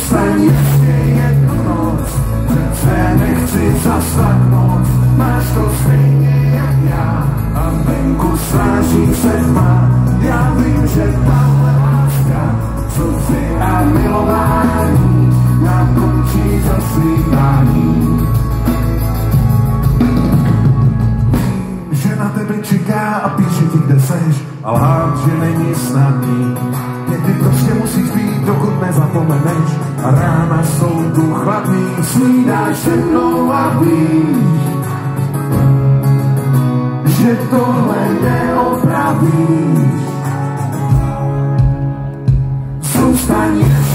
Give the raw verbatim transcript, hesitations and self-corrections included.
Zůstaň ještě jednu noc, přece nechci zastat moc. Máš to stejně jak já a venku sráží se tma. Já vím, že tahle láska, slzy a milování nám končí za svítání. Vím, že na tebe čeká a píše ti, kde seš, a lhát, že není snadný. Někdy prostě musíš být, dokud nezapomeneš, a rána jsou tu chladný. Snídáš se mnou a víš, že tohle neopravíš. Zůstaň